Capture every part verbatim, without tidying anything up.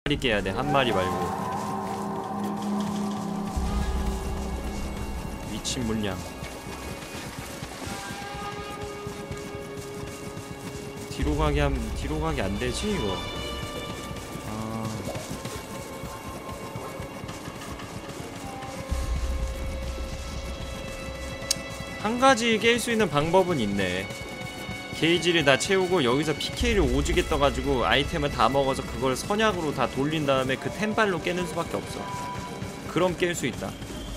마리 깨야 돼. 한 마리 말고. 미친 물량. 뒤로 가게 하면 뒤로 가게 안 되지 이거. 아. 한 가지 깰 수 있는 방법은 있네. 게이지를 다 채우고 여기서 피케이를 오지게 떠가지고 아이템을 다 먹어서 그걸 선약으로 다 돌린 다음에 그 템발로 깨는 수밖에 없어. 그럼 깰 수 있다.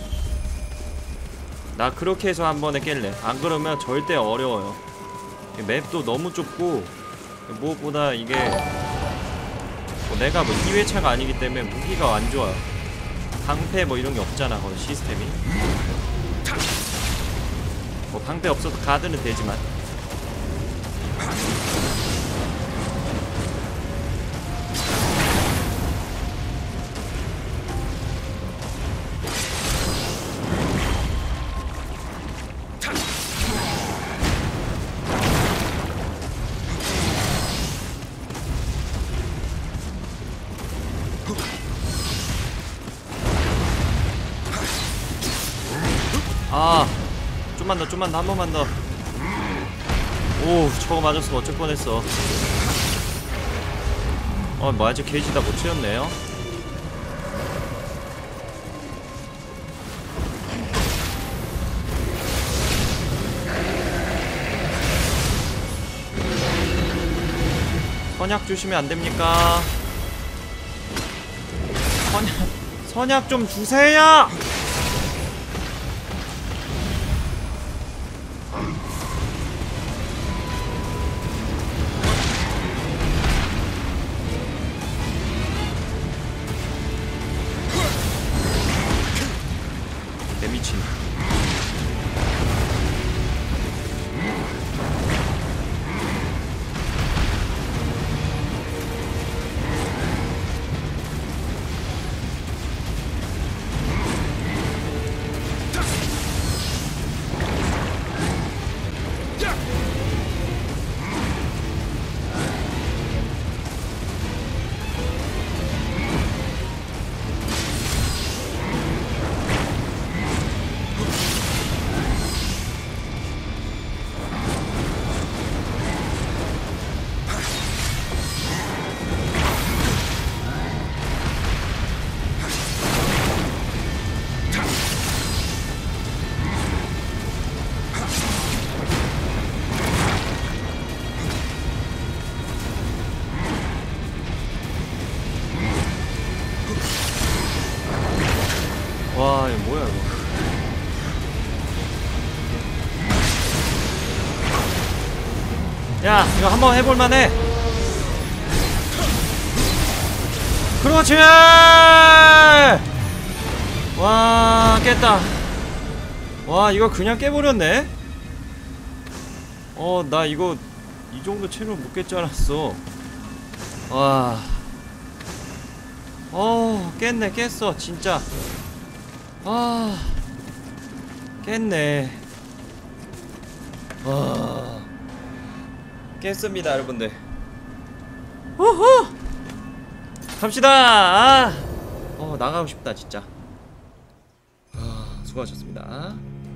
나 그렇게 해서 한 번에 깰래. 안 그러면 절대 어려워요. 맵도 너무 좁고 무엇보다 이게 뭐 내가 뭐 이 회차가 아니기 때문에 무기가 안 좋아요. 방패 뭐 이런 게 없잖아. 거의 시스템이. 뭐 방패 없어도 가드는 되지만. 아, 좀만 더, 좀만 더, 한 번만 더. 오, 저거 맞았으면 어쩔 뻔했어. 어, 뭐 아직 게이지 다 못 채웠네요. 선약 주시면 안 됩니까? 선약, 선약 좀 주세요! 개미친. 와, 이거 뭐야 이거. 야, 이거 한번 해볼만해. 그렇지. 와, 깼다. 와, 이거 그냥 깨버렸네. 어, 나 이거 이 정도 채로 못 깰 줄 알았어. 와. 어, 깼네, 깼어, 진짜. 아, 깼네. 와, 깼습니다, 여러분들. 우후! 갑시다. 아, 어, 나가고 싶다, 진짜. 아, 수고하셨습니다.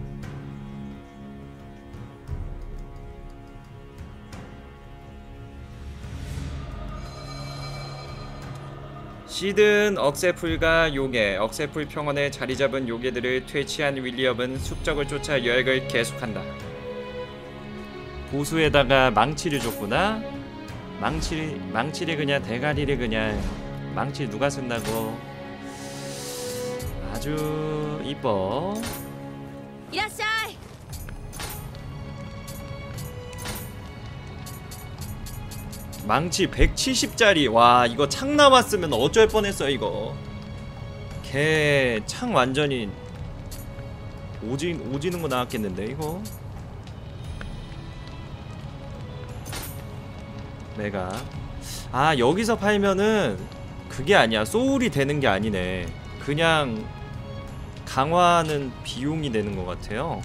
시든 억세풀과 요괴, 억세풀 평원에 자리잡은 요괴들을 퇴치한 윌리엄은 숙적을 쫓아 여행을 계속한다. 보수에다가 망치를 줬구나. 망치, 망치를 그냥 대가리를 그냥. 망치 누가 쓴다고. 아주 이뻐. 이라샤이. 망치 백칠십짜리. 와, 이거 창 나왔으면 어쩔 뻔했어 이거. 개 창 완전히 오지, 오지는 거 나왔겠는데 이거. 내가 아, 여기서 팔면은 그게 아니야. 소울이 되는 게 아니네. 그냥 강화하는 비용이 되는 것 같아요.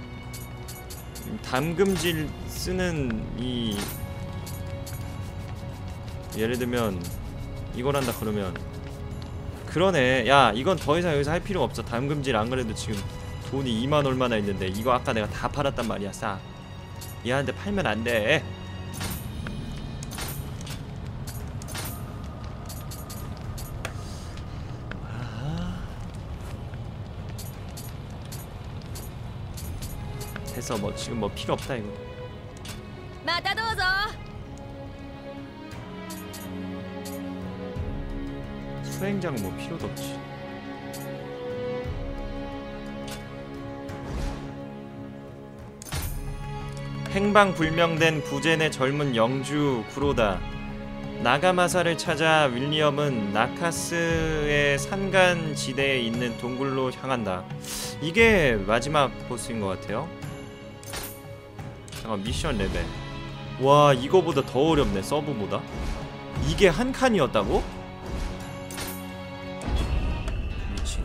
담금질 쓰는 이 예를 들면 이걸 한다 그러면. 그러네. 야 이건 더 이상 여기서 할 필요가 없어. 담금질 안 그래도 지금 돈이 이만 얼마나 있는데 이거 아까 내가 다 팔았단 말이야. 싹 얘한테 팔면 안돼. 됐어. 뭐 지금 뭐 필요 없다 이거. またどうぞ 수행장 뭐 필요도 없지. 행방불명된 부젠의 젊은 영주 구로다. 나가마사를 찾아 윌리엄은 나카스의 산간지대에 있는 동굴로 향한다. 이게 마지막 보스인 것 같아요. 잠깐 미션 레벨. 와 이거보다 더 어렵네. 서브보다. 이게 한 칸이었다고? 미친.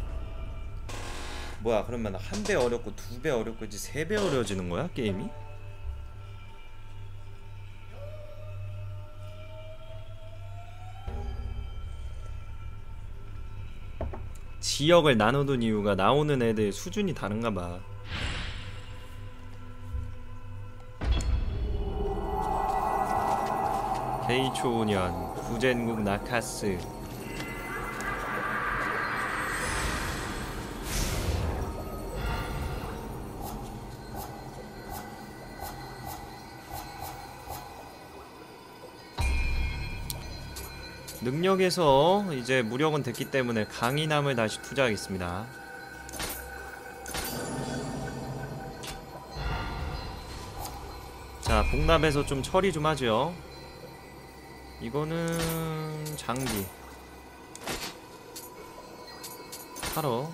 뭐야 그러면 한 배 어렵고 두 배 어렵고 이제 세 배 어려워지는 거야 게임이? 지역을 나눠둔 이유가 나오는 애들 수준이 다른가 봐. 게이초년 부젠국 나카스. 능력에서 이제 무력은 됐기 때문에 강인함을 다시 투자하겠습니다. 자 복납에서 좀 처리 좀 하죠. 이거는 장비 팔어.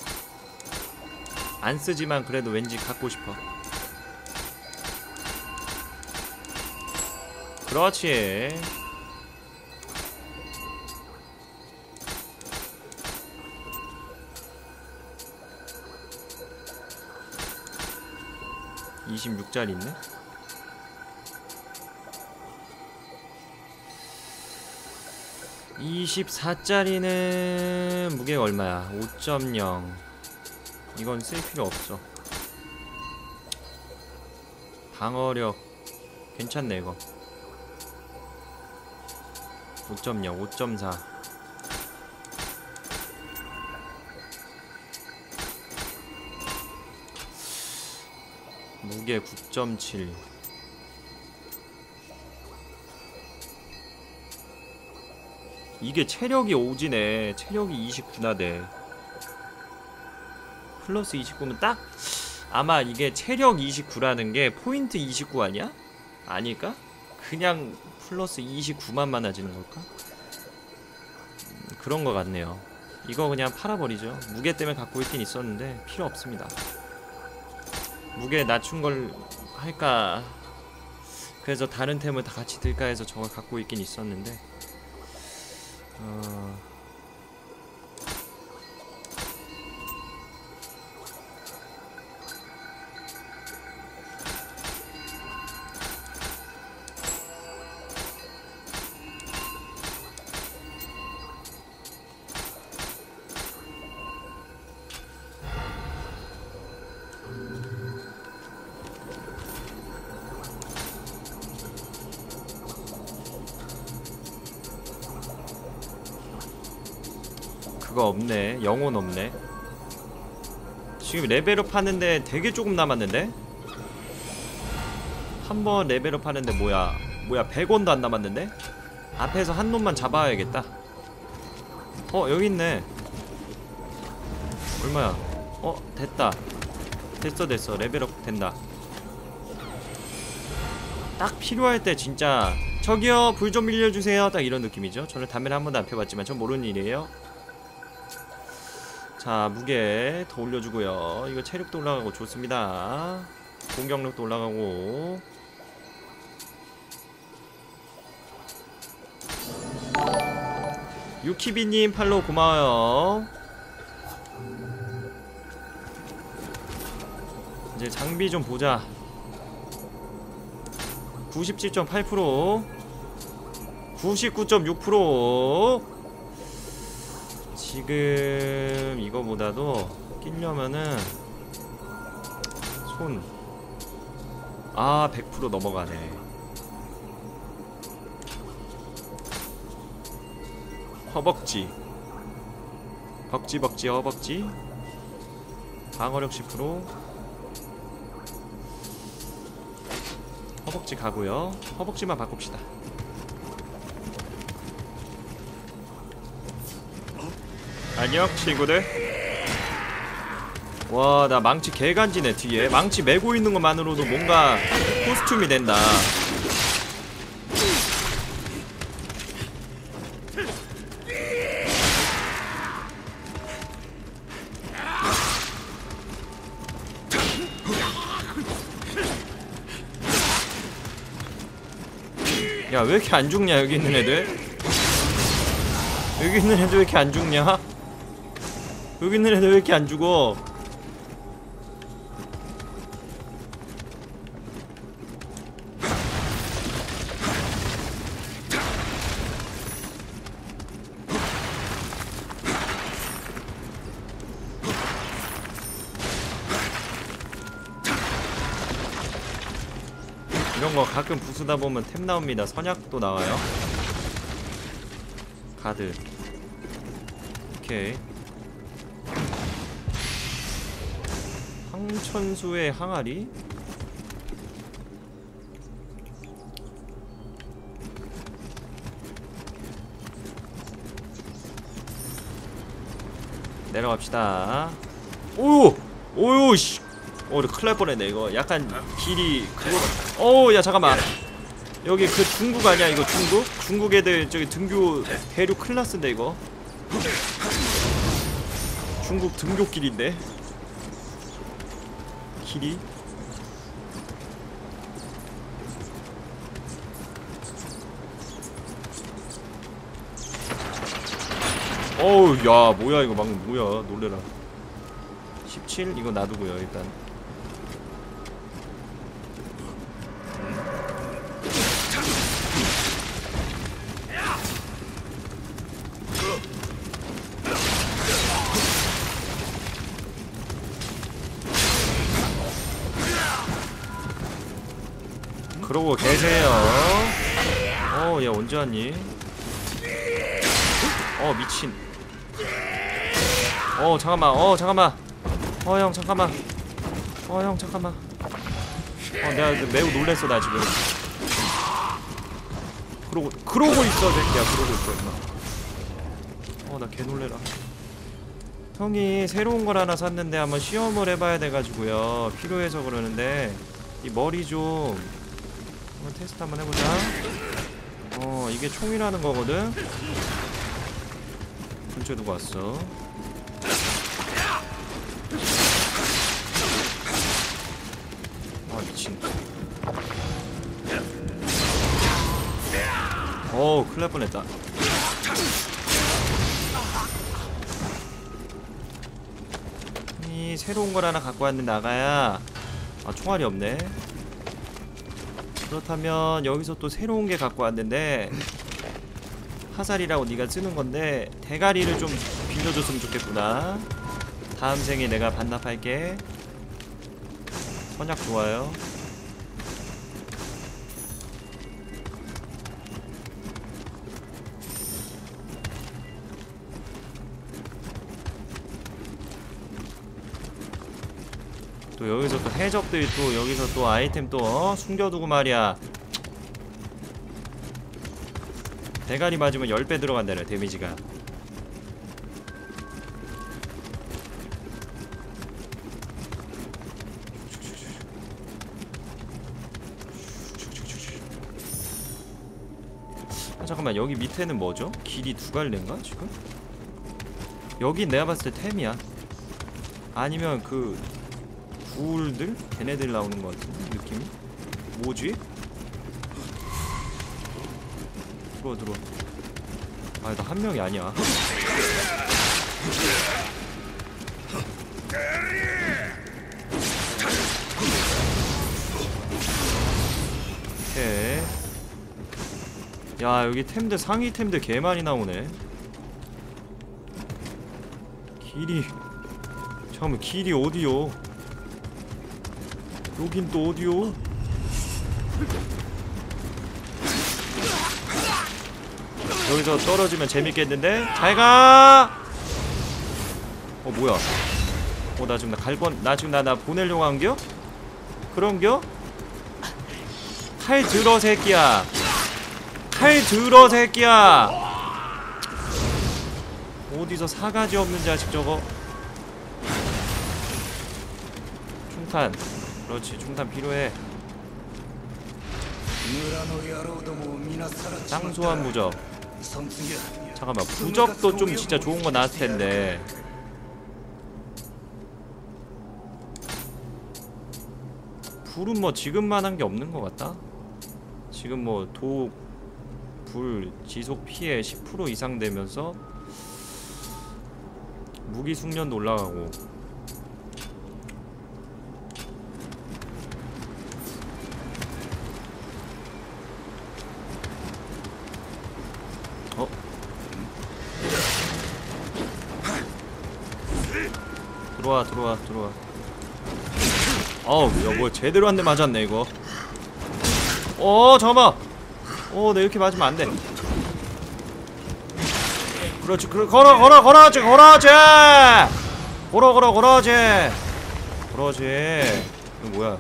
안 쓰지만 그래도 왠지 갖고 싶어. 그렇지. 이십육 짜리 있네? 이십사 짜리는 무게가 얼마야? 오 점 영. 이건 쓸 필요 없어. 방어력 괜찮네 이거. 오 점 영, 오 점 사. 무게 구 점 칠. 이게 체력이 오지네. 체력이 이십구나 돼. 플러스 이십구면 딱 아마 이게 체력 이십구라는 게 포인트 이십구 아니야? 아닐까? 그냥 플러스 이십구만 많아지는 걸까? 음, 그런 거 같네요. 이거 그냥 팔아버리죠. 무게 때문에 갖고 있긴 있었는데 필요 없습니다. 무게 낮춘 걸 할까, 그래서 다른 템을 다 같이 들까 해서 저걸 갖고 있긴 있었는데 어... 그거 없네. 영혼 없네. 지금 레벨업 하는데 되게 조금 남았는데? 한번 레벨업 하는데 뭐야 뭐야 백 원도 안 남았는데? 앞에서 한 놈만 잡아야겠다. 어 여기 있네. 얼마야? 어 됐다. 됐어 됐어. 레벨업 된다. 딱 필요할 때 진짜 저기요 불 좀 빌려주세요 딱 이런 느낌이죠. 저는 담배를 한 번도 안 펴봤지만 전 모르는 일이에요. 자 무게 더 올려주고요. 이거 체력도 올라가고 좋습니다. 공격력도 올라가고. 유키비님 팔로우 고마워요. 이제 장비 좀 보자. 구십칠 점 팔 퍼센트 구십구 점 육 퍼센트. 지금 이거보다도 끼려면은 손, 아 백 퍼센트 넘어가네. 허벅지, 벅지벅지 허벅지, 방어력 십 퍼센트. 허벅지 가고요. 허벅지만 바꿉시다. 안녕 친구들. 와, 나 망치 개간지네. 뒤에 망치 메고 있는 것만으로도 뭔가 코스튬이 된다. 야, 왜 이렇게 안 죽냐 여기 있는 애들? 여기 있는 애들 왜 이렇게 안 죽냐? 여기 있는 애들 왜 이렇게 안 죽어? 이런거 가끔 부수다 보면 템 나옵니다. 선약도 나와요. 가드. 오케이. 황천수의 항아리? 내려갑시다. 오유! 오유 씨! 어, 큰일 날 뻔했네 이거. 약간 길이 그거. 어우 야 잠깐만. 여기 그 중국 아니야 이거? 중국? 중국 애들 저기 등교 대륙 큰일 났는데 이거. 중국 등교길인데 길이. 어우 야 뭐야 이거 방금 뭐야. 놀래라. 십칠 이거 놔두고요 일단. 그러고 계세요. 어, 야 언제 왔니? 어 미친. 어 잠깐만. 어 잠깐만. 어 형 잠깐만. 어 형 잠깐만. 어 내가 매우 놀랬어 나 지금. 그러고 그러고 있어 새끼야. 그러고 있어 임마. 어 나 개 놀래라. 형이 새로운 걸 하나 샀는데 한번 시험을 해봐야 돼가지고요. 필요해서 그러는데 이 머리 좀 한번 테스트 한번 해보자. 어 이게 총이라는 거거든. 근처에 누구 왔어? 아 미친. 어우 큰일 날 뻔했다. 이 새로운 걸 하나 갖고 왔는데 나가야. 아 총알이 없네. 그렇다면 여기서 또 새로운 게 갖고 왔는데 화살이라고 네가 쓰는 건데 대가리를 좀 빌려줬으면 좋겠구나. 다음 생에 내가 반납할게. 선약 좋아요. 또 여기서 또 해적들이 또 여기서 또 아이템 또 어? 숨겨두고 말이야. 대가리 맞으면 십 배 들어간다네 데미지가. 아 잠깐만 여기 밑에는 뭐죠? 길이 두 갈래인가 지금? 여긴 내가 봤을 때 템이야. 아니면 그 굴들? 걔네들 나오는 것 같은데 느낌이? 뭐지? 들어와 들어와. 아 나 한 명이 아니야. 오케이. 야 여기 템들 상위 템들 개 많이 나오네. 길이 잠깐만 길이 어디요? 여긴 또 어디요? 여기서 떨어지면 재밌겠는데? 잘가! 어 뭐야? 어 나 지금 나 갈뻔 나 지금 나 나 보내려고 한겨? 그런겨? 칼 들어 새끼야. 칼 들어 새끼야. 어디서 사가지 없는 자식 저거. 충탄. 그렇지 충탄 필요해. 쌍소한 무적. 잠깐만 부적도 좀 진짜 좋은 거 나왔을 텐데. 불은 뭐 지금만 한 게 없는 것 같다. 지금 뭐 도, 불, 지속 피해 십 퍼센트 이상 되면서 무기 숙련도 올라가고. 어? 들어와 들어와 들어와. 어우 야 뭐 제대로 한 대 맞았네 이거. 어 잠깐만. 어 내 이렇게 맞으면 안돼. 그렇지 그, 걸어 걸어 걸어지 걸어지 걸어 걸어 걸어지 걸어지. 이거 뭐야?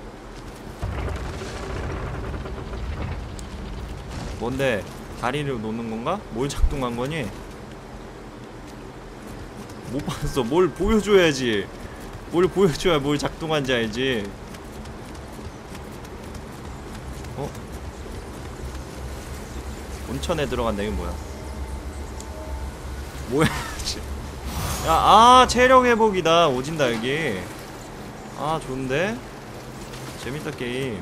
뭔데? 다리를 놓는 건가? 뭘 작동한 거니? 못 봤어. 뭘 보여줘야지. 뭘 보여줘야 뭘 작동한지 알지. 어? 온천에 들어간다. 이건 뭐야? 뭐야? 야, 아 체력 회복이다. 오진다 여기. 아 좋은데? 재밌다 게임.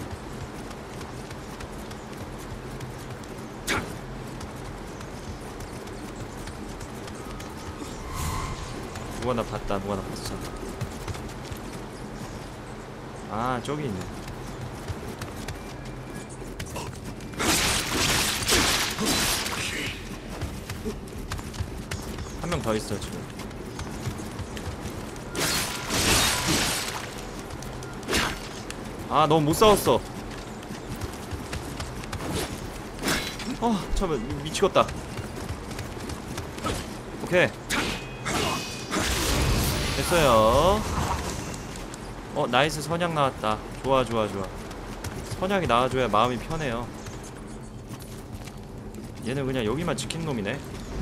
누가 나 봤다. 누가 나 봤어. 아 저기 있네. 한 명 더 있어 지금. 아 너무 못 싸웠어. 어 잠깐만 미치겠다. 오케이 됐어요. 어 나이스 선약 나왔다. 좋아 좋아 좋아. 선약이 나와줘야 마음이 편해요. 얘는 그냥 여기만 지킨 놈이네.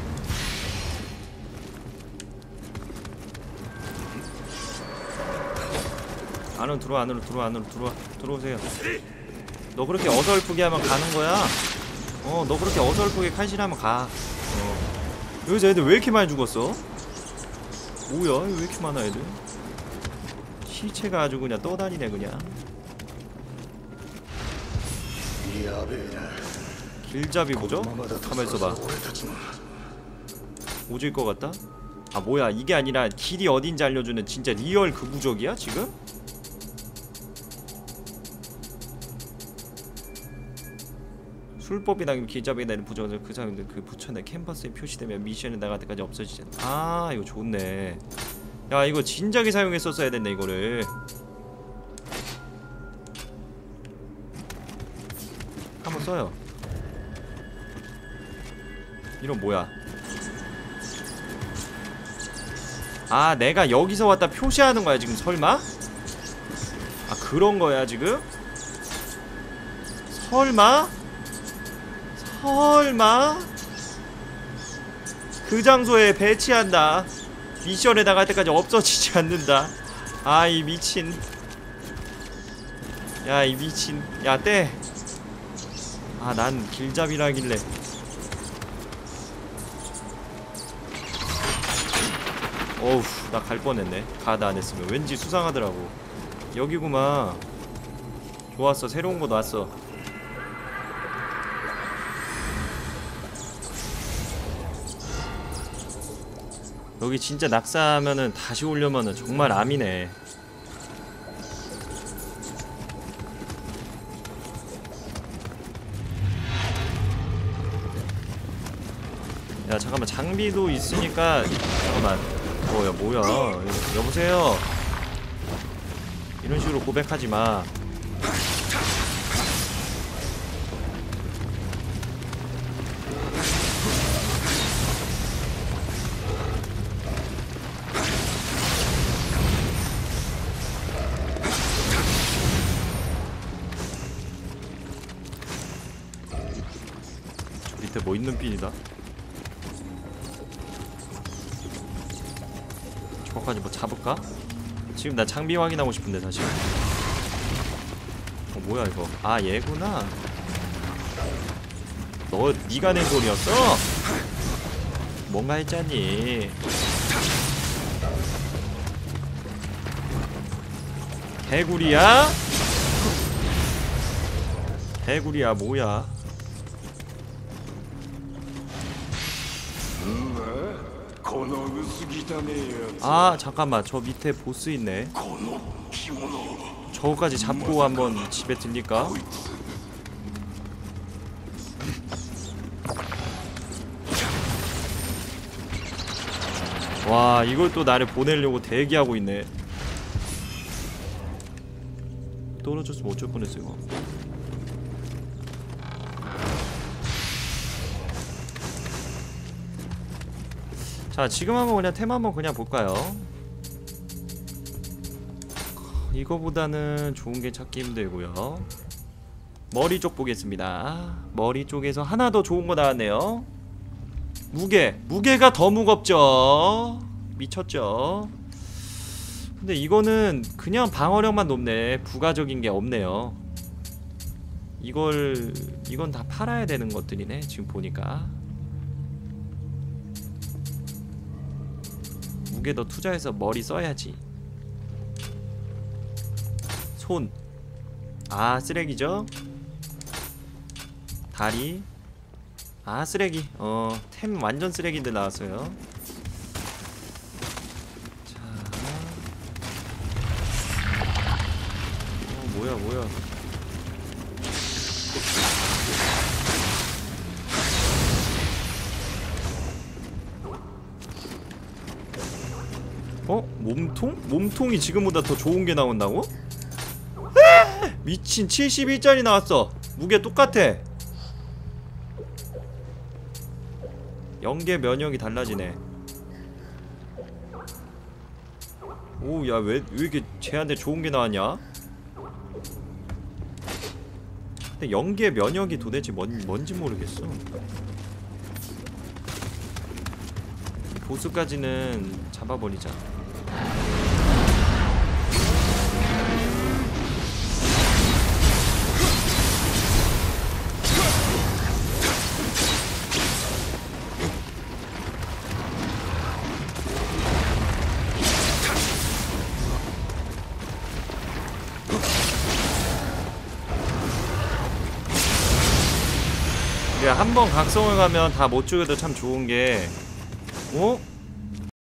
안으로 들어와 안으로 들어와 안으로 들어와 들어오세요. 너 그렇게 어설프게 하면 가는 거야. 어 너 그렇게 어설프게 칼질하면 가. 어. 여기서 애들 왜 이렇게 많이 죽었어? 뭐야 왜 이렇게 많아 애들. 시체가 아주 그냥 떠다니네 그냥. 길잡이 보죠? 가만 있어봐. 오질 것 같다? 아 뭐야 이게 아니라 길이 어딘지 알려주는 진짜 리얼 그 부적이야 지금? 술법이 당기면 길잡이에 내는 부적을 그 사람들 그 부처내 캔버스에 표시되면 미션에 나갈 때까지 없어지잖아. 아 이거 좋네. 야 이거 진작에 사용했었어야 됐네 이거를. 한번 써요. 이런 뭐야? 아 내가 여기서 왔다 표시하는 거야 지금 설마? 아 그런 거야 지금? 설마? 설마? 그 장소에 배치한다. 미션에 나갈 때까지 없어지지 않는다. 아 이 미친. 야 이 미친. 야 떼. 아 난 길잡이라길래. 어우 나 갈 뻔했네. 가드 안 했으면 왠지 수상하더라고. 여기구만. 좋았어. 새로운 거 놨어. 여기 진짜 낙사하면은 다시 오려면은 정말 암이네. 야 잠깐만, 장비도 있으니까. 잠깐만. 어, 야 뭐야, 여보세요. 이런 식으로 고백하지 마. 저 밑에 뭐 있는 핀이다. 저거까지 뭐 잡을까? 지금 나 장비 확인하고 싶은데 사실. 어 뭐야 이거. 아 얘구나. 너 니가 낸 소리였어? 뭔가 했잖니. 개구리야? 개구리야 뭐야. 아 잠깐만, 저 밑에 보스 있네. 저거까지 잡고 한번 집에 들릴까? 와 이걸 또 나를 보내려고 대기하고 있네. 떨어졌으면 어쩔 뻔했어 이거. 자 지금 한번 그냥 템 한번 그냥 볼까요? 이거보다는 좋은 게 찾기 힘들고요. 머리 쪽 보겠습니다. 머리 쪽에서 하나 더 좋은 거 나왔네요. 무게! 무게가 더 무겁죠? 미쳤죠? 근데 이거는 그냥 방어력만 높네. 부가적인 게 없네요. 이걸... 이건 다 팔아야 되는 것들이네 지금 보니까. 무게 더 투자해서 머리 써야지. 손. 아 쓰레기죠? 다리. 아 쓰레기. 어 템 완전 쓰레기들 나왔어요. 자. 어 뭐야 뭐야. 어? 몸통? 몸통이 지금보다 더 좋은 게 나온다고? 미친. 칠십일 짜리 나왔어. 무게 똑같아. 연계 면역이 달라지네. 오, 야, 왜, 왜 이렇게 쟤한테 좋은 게 나왔냐? 근데 연계 면역이 도대체 뭔, 뭔지 모르겠어. 보스까지는 잡아버리자. 한 번 각성을 가면 다 못 죽여도 참 좋은 게, 어?